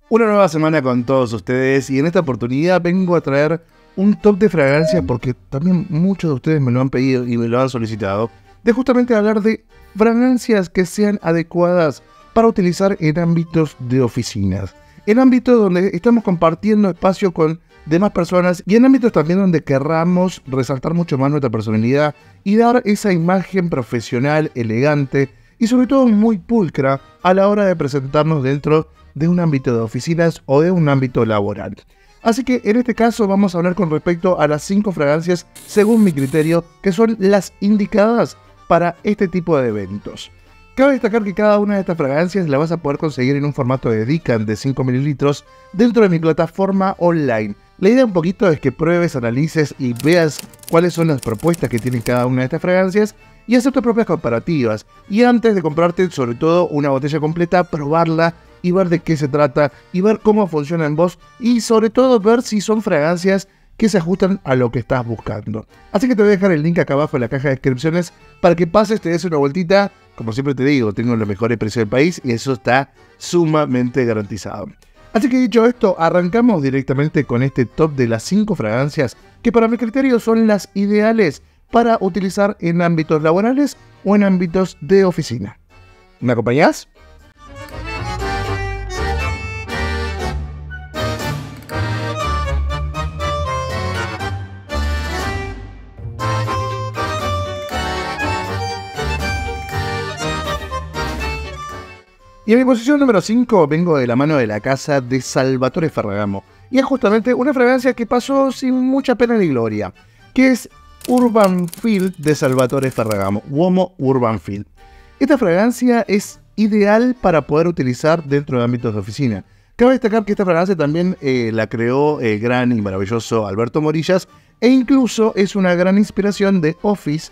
Una nueva semana con todos ustedes y en esta oportunidad vengo a traer un top de fragancias porque también muchos de ustedes me lo han pedido y me lo han solicitado, de justamente hablar de fragancias que sean adecuadas para utilizar en ámbitos de oficinas, en ámbitos donde estamos compartiendo espacio con demás personas y en ámbitos también donde querramos resaltar mucho más nuestra personalidad y dar esa imagen profesional, elegante y sobre todo muy pulcra a la hora de presentarnos dentro de un ámbito de oficinas o de un ámbito laboral. Así que en este caso vamos a hablar con respecto a las 5 fragancias, según mi criterio, que son las indicadas para este tipo de eventos. Cabe destacar que cada una de estas fragancias la vas a poder conseguir en un formato de Decant de 5 ml dentro de mi plataforma online. La idea un poquito es que pruebes, analices y veas cuáles son las propuestas que tienen cada una de estas fragancias y hacer tus propias comparativas. Y antes de comprarte sobre todo una botella completa, probarla y ver de qué se trata y ver cómo funciona en vos y sobre todo ver si son fragancias que se ajustan a lo que estás buscando. Así que te voy a dejar el link acá abajo en la caja de descripciones para que pases, te des una vueltita. Como siempre te digo, tengo los mejores precios del país y eso está sumamente garantizado. Así que dicho esto, arrancamos directamente con este top de las 5 fragancias que para mi criterio son las ideales para utilizar en ámbitos laborales o en ámbitos de oficina. ¿Me acompañás? Y en mi posición número 5 vengo de la mano de la casa de Salvatore Ferragamo. Y es justamente una fragancia que pasó sin mucha pena ni gloria, que es Urban Field de Salvatore Ferragamo, Uomo Urban Field. Esta fragancia es ideal para poder utilizar dentro de ámbitos de oficina. Cabe destacar que esta fragancia también la creó el gran y maravilloso Alberto Morillas, e incluso es una gran inspiración de Office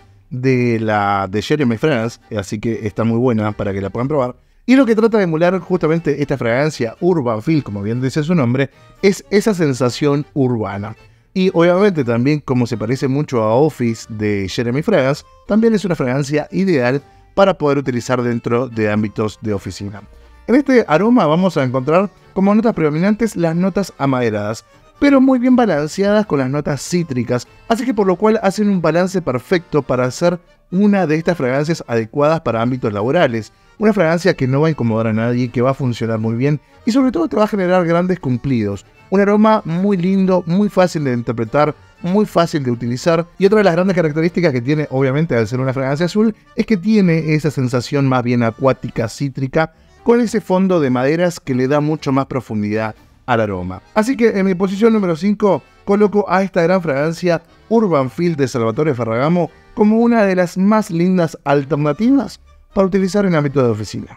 de Jeremy Fragrance, así que está muy buena para que la puedan probar. Y lo que trata de emular justamente esta fragancia Urban Field, como bien dice su nombre, es esa sensación urbana. Y obviamente también, como se parece mucho a Office de Jeremy Fragrance, también es una fragancia ideal para poder utilizar dentro de ámbitos de oficina. En este aroma vamos a encontrar como notas predominantes las notas amaderadas, pero muy bien balanceadas con las notas cítricas, así que por lo cual hacen un balance perfecto para hacer una de estas fragancias adecuadas para ámbitos laborales. Una fragancia que no va a incomodar a nadie, que va a funcionar muy bien y sobre todo te va a generar grandes cumplidos. Un aroma muy lindo, muy fácil de interpretar, muy fácil de utilizar. Y otra de las grandes características que tiene, obviamente al ser una fragancia azul, es que tiene esa sensación más bien acuática, cítrica, con ese fondo de maderas que le da mucho más profundidad al aroma. Así que en mi posición número 5 coloco a esta gran fragancia Urban Field de Salvatore Ferragamo como una de las más lindas alternativas para utilizar en ámbito de oficina.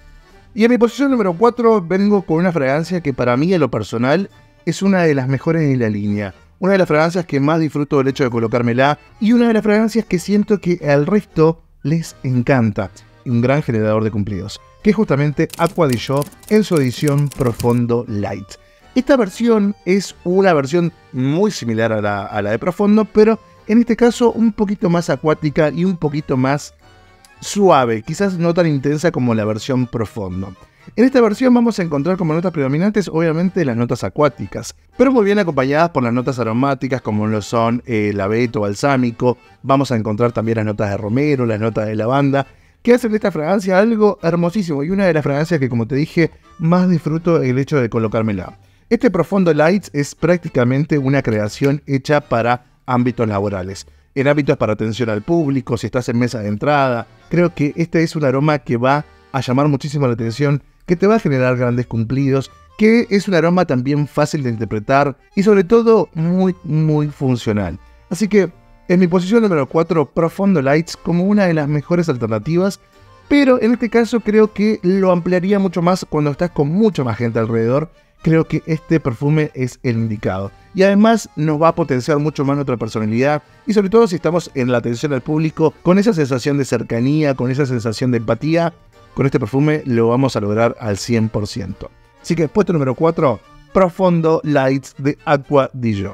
Y en mi posición número 4 vengo con una fragancia que para mí en lo personal es una de las mejores de la línea. Una de las fragancias que más disfruto del hecho de colocármela y una de las fragancias que siento que al resto les encanta. Y un gran generador de cumplidos, que es justamente Acqua di Gio en su edición Profondo Light. Esta versión es una versión muy similar a la de Profondo, pero en este caso un poquito más acuática y un poquito más suave, quizás no tan intensa como la versión Profondo. En esta versión vamos a encontrar como notas predominantes obviamente las notas acuáticas, pero muy bien acompañadas por las notas aromáticas como lo son el abeto balsámico. Vamos a encontrar también las notas de romero, las notas de lavanda, que hacen de esta fragancia algo hermosísimo y una de las fragancias que, como te dije, más disfruto el hecho de colocármela. Este Profondo Lights es prácticamente una creación hecha para ámbitos laborales. En ámbitos para atención al público, si estás en mesa de entrada, creo que este es un aroma que va a llamar muchísimo la atención, que te va a generar grandes cumplidos, que es un aroma también fácil de interpretar y sobre todo muy funcional. Así que en mi posición número 4, Profondo Lights como una de las mejores alternativas, pero en este caso creo que lo ampliaría mucho más cuando estás con mucha más gente alrededor. Creo que este perfume es el indicado. Y además nos va a potenciar mucho más nuestra personalidad. Y sobre todo si estamos en la atención al público, con esa sensación de cercanía, con esa sensación de empatía, con este perfume lo vamos a lograr al 100%. Así que puesto número 4, Profondo Lights de Acqua di Gio.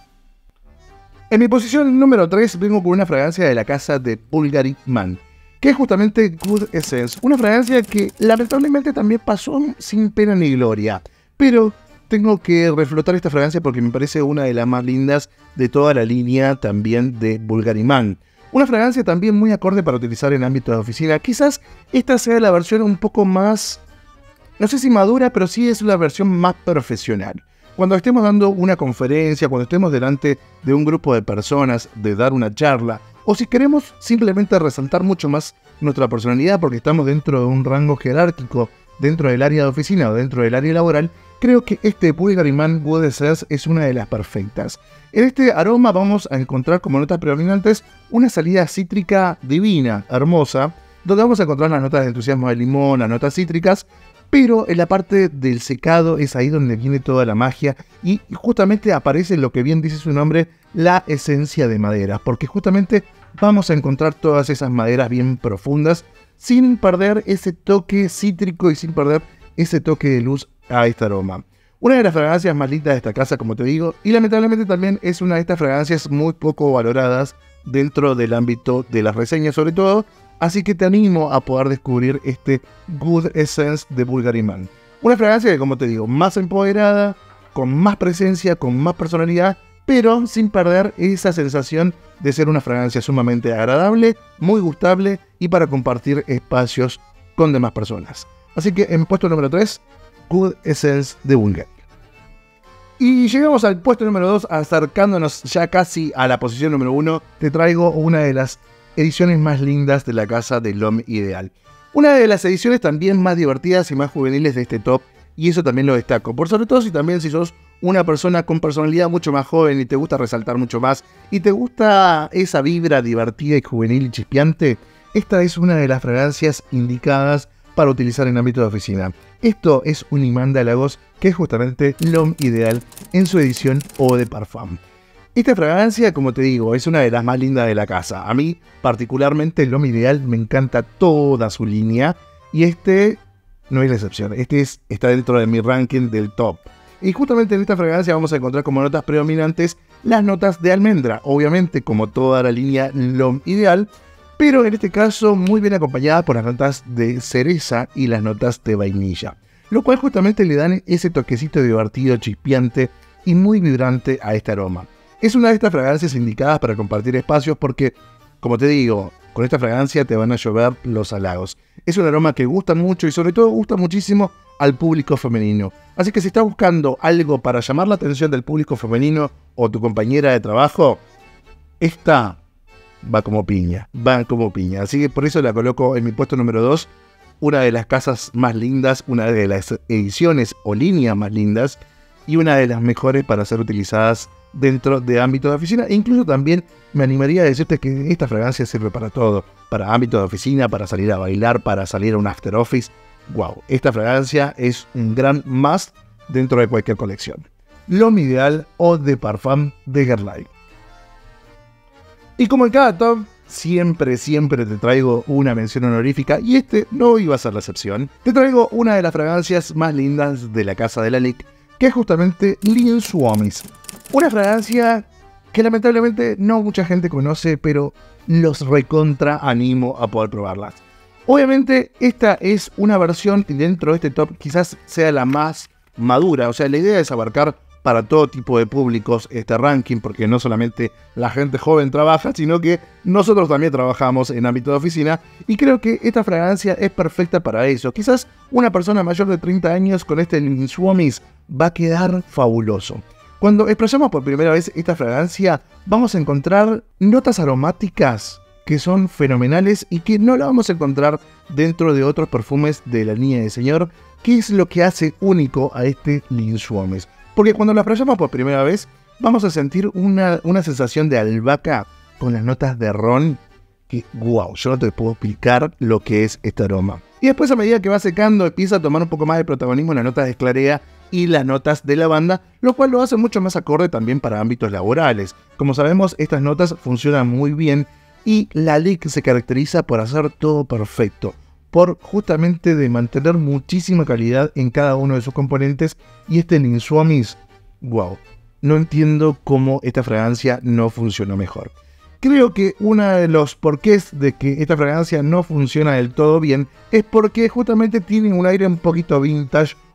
En mi posición número 3 vengo con una fragancia de la casa de Bulgari Man, que es justamente Good Essence. Una fragancia que lamentablemente también pasó sin pena ni gloria. pero tengo que reflotar esta fragancia porque me parece una de las más lindas de toda la línea también de Bulgari Man. Una fragancia también muy acorde para utilizar en ámbito de oficina. Quizás esta sea la versión un poco más, no sé si madura, pero sí es la versión más profesional. Cuando estemos dando una conferencia, cuando estemos delante de un grupo de personas, de dar una charla, o si queremos simplemente resaltar mucho más nuestra personalidad porque estamos dentro de un rango jerárquico, dentro del área de oficina o dentro del área laboral, creo que este Bulgari Man Wood Essence es una de las perfectas. En este aroma vamos a encontrar como notas predominantes una salida cítrica divina, hermosa, donde vamos a encontrar las notas de entusiasmo de limón, las notas cítricas, pero en la parte del secado es ahí donde viene toda la magia y justamente aparece lo que bien dice su nombre, la esencia de madera, porque justamente vamos a encontrar todas esas maderas bien profundas sin perder ese toque cítrico y sin perder ese toque de luz a este aroma. Una de las fragancias más lindas de esta casa, como te digo, y lamentablemente también es una de estas fragancias muy poco valoradas dentro del ámbito de las reseñas sobre todo, así que te animo a poder descubrir este Wood Essence de Bulgari Man. Una fragancia que, como te digo, más empoderada, con más presencia, con más personalidad, pero sin perder esa sensación de ser una fragancia sumamente agradable, muy gustable y para compartir espacios con demás personas. Así que en puesto número 3, Wood Essence de Bulgari. Y llegamos al puesto número 2, acercándonos ya casi a la posición número 1, te traigo una de las ediciones más lindas de la casa de L'Homme Ideal. Una de las ediciones también más divertidas y más juveniles de este top, y eso también lo destaco. Por sobre todo si sos una persona con personalidad mucho más joven y te gusta resaltar mucho más, y te gusta esa vibra divertida y juvenil y chispeante, esta es una de las fragancias indicadas para utilizar en ámbito de oficina. Esto es un imán de halagos que es justamente L'Homme Ideal en su edición Eau de Parfum. Esta fragancia, como te digo, es una de las más lindas de la casa. A mí, particularmente, L'Homme Ideal me encanta toda su línea. Y este no es la excepción. Está dentro de mi ranking del top. Y justamente en esta fragancia vamos a encontrar como notas predominantes las notas de almendra. Obviamente, como toda la línea L'Homme Ideal. Pero en este caso, muy bien acompañada por las notas de cereza y las notas de vainilla. Lo cual justamente le dan ese toquecito divertido, chispeante y muy vibrante a este aroma. Es una de estas fragancias indicadas para compartir espacios porque, como te digo, con esta fragancia te van a llover los halagos. Es un aroma que gusta mucho y sobre todo gusta muchísimo al público femenino. Así que si estás buscando algo para llamar la atención del público femenino o tu compañera de trabajo, esta va como piña. Así que por eso la coloco en mi puesto número 2. Una de las casas más lindas, una de las ediciones o líneas más lindas y una de las mejores para ser utilizadas dentro de ámbito de oficina. E incluso también me animaría a decirte que esta fragancia sirve para todo, para ámbito de oficina, para salir a bailar, para salir a un after office. Wow, esta fragancia es un gran must dentro de cualquier colección. L'Homme Ideal Eau de Parfum de Guerlain. Y como en cada top, siempre te traigo una mención honorífica y este no iba a ser la excepción. Te traigo una de las fragancias más lindas de la casa de Lalique, que es justamente Lean Swamis. Una fragancia que lamentablemente no mucha gente conoce, pero los recontra animo a poder probarlas. Obviamente esta es una versión que dentro de este top quizás sea la más madura, o sea, la idea es abarcar para todo tipo de públicos este ranking, porque no solamente la gente joven trabaja, sino que nosotros también trabajamos en ámbito de oficina, y creo que esta fragancia es perfecta para eso. Quizás una persona mayor de 30 años con este Lean Swamis va a quedar fabuloso. Cuando expresamos por primera vez esta fragancia, vamos a encontrar notas aromáticas que son fenomenales y que no la vamos a encontrar dentro de otros perfumes de la línea de señor, que es lo que hace único a este Lean Swamis. Porque cuando la expresamos por primera vez, vamos a sentir una sensación de albahaca con las notas de ron, que wow, yo no te puedo explicar lo que es este aroma. Y después, a medida que va secando, empieza a tomar un poco más de protagonismo en las notas de esclarea y las notas de lavanda, lo cual lo hace mucho más acorde también para ámbitos laborales. Como sabemos, estas notas funcionan muy bien y Lalique se caracteriza por hacer todo perfecto, por justamente de mantener muchísima calidad en cada uno de sus componentes, y este Lean Swamis, wow, no entiendo cómo esta fragancia no funcionó mejor. Creo que uno de los porqués de que esta fragancia no funciona del todo bien es porque justamente tiene un aire un poquito vintage,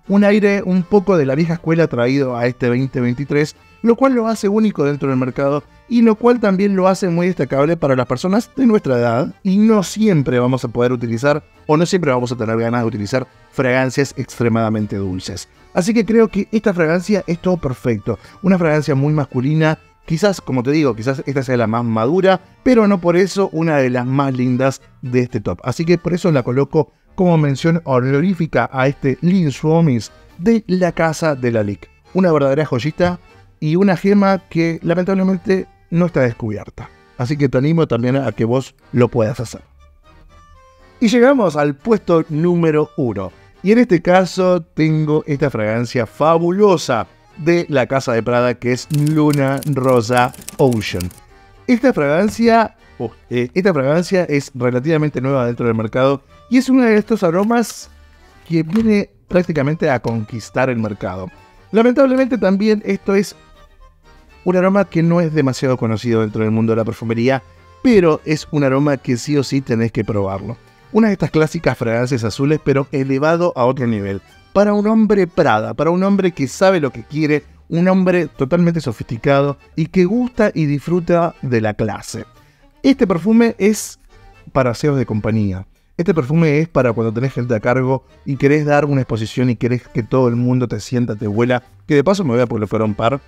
un aire un poco de la vieja escuela traído a este 2023, lo cual lo hace único dentro del mercado y lo cual también lo hace muy destacable para las personas de nuestra edad, y no siempre vamos a poder utilizar o no siempre vamos a tener ganas de utilizar fragancias extremadamente dulces. Así que creo que esta fragancia es todo perfecto, una fragancia muy masculina. Quizás, como te digo, quizás esta sea la más madura, pero no por eso una de las más lindas de este top. Así que por eso la coloco como mención honorífica a este Lean Suomis de la casa de Lalique. Una verdadera joyita y una gema que lamentablemente no está descubierta. Así que te animo también a que vos lo puedas hacer. Y llegamos al puesto número 1. Y en este caso tengo esta fragancia fabulosa de la casa de Prada, que es Luna Rosa Ocean. Esta fragancia es relativamente nueva dentro del mercado y es uno de estos aromas que viene prácticamente a conquistar el mercado. Lamentablemente también esto es un aroma que no es demasiado conocido dentro del mundo de la perfumería, pero es un aroma que sí o sí tenés que probarlo. Una de estas clásicas fragancias azules, pero elevado a otro nivel. Para un hombre Prada, para un hombre que sabe lo que quiere, un hombre totalmente sofisticado y que gusta y disfruta de la clase. Este perfume es para aseos de compañía. Este perfume es para cuando tenés gente a cargo y querés dar una exposición y querés que todo el mundo te sienta, te huela. Que de paso me voy a porque fuera un par.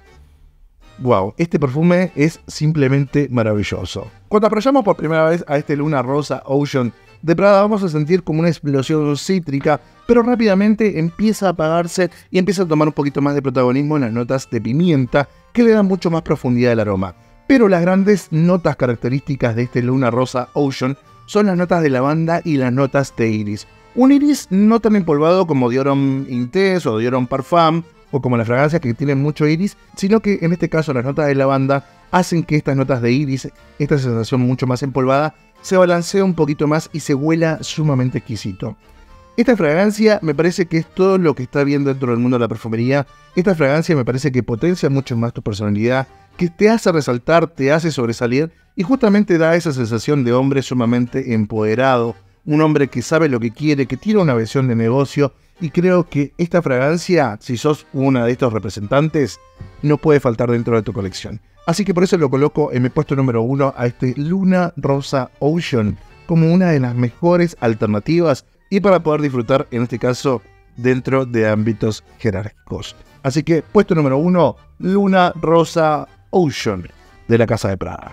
Wow, este perfume es simplemente maravilloso. Cuando apreciamos por primera vez a este Luna Rosa Ocean de Prada, vamos a sentir como una explosión cítrica, pero rápidamente empieza a apagarse y empieza a tomar un poquito más de protagonismo en las notas de pimienta, que le dan mucho más profundidad al aroma. Pero las grandes notas características de este Luna Rosa Ocean son las notas de lavanda y las notas de iris. Un iris no tan empolvado como Dior Homme Intense o Dior Homme Parfum, o como las fragancias que tienen mucho iris, sino que en este caso las notas de lavanda hacen que estas notas de iris, esta sensación mucho más empolvada, se balancee un poquito más y se huela sumamente exquisito. Esta fragancia me parece que es todo lo que está bien dentro del mundo de la perfumería. Esta fragancia me parece que potencia mucho más tu personalidad, que te hace resaltar, te hace sobresalir y justamente da esa sensación de hombre sumamente empoderado, un hombre que sabe lo que quiere, que tiene una visión de negocio. Y creo que esta fragancia, si sos una de estos representantes, no puede faltar dentro de tu colección. Así que por eso lo coloco en mi puesto número 1 a este Luna Rosa Ocean como una de las mejores alternativas y para poder disfrutar, en este caso, dentro de ámbitos jerárquicos. Así que puesto número 1, Luna Rosa Ocean de la casa de Prada.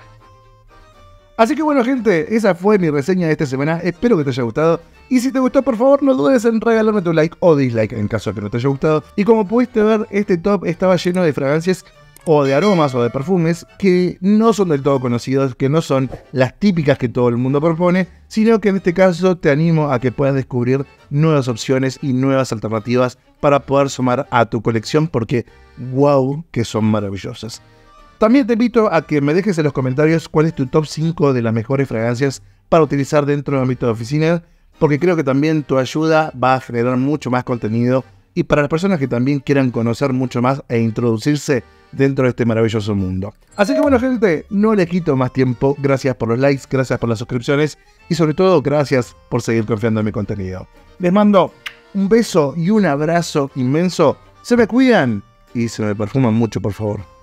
Así que bueno, gente, esa fue mi reseña de esta semana. Espero que te haya gustado. Y si te gustó, por favor, no dudes en regalarme tu like o dislike en caso de que no te haya gustado. Y como pudiste ver, este top estaba lleno de fragancias o de aromas o de perfumes que no son del todo conocidos, que no son las típicas que todo el mundo propone, sino que en este caso te animo a que puedas descubrir nuevas opciones y nuevas alternativas para poder sumar a tu colección, porque wow, que son maravillosas. También te invito a que me dejes en los comentarios cuál es tu top 5 de las mejores fragancias para utilizar dentro del ámbito de oficina, porque creo que también tu ayuda va a generar mucho más contenido y para las personas que también quieran conocer mucho más e introducirse dentro de este maravilloso mundo. Así que bueno, gente, no le quito más tiempo. Gracias por los likes, gracias por las suscripciones y sobre todo gracias por seguir confiando en mi contenido. Les mando un beso y un abrazo inmenso. Se me cuidan y se me perfuman mucho, por favor.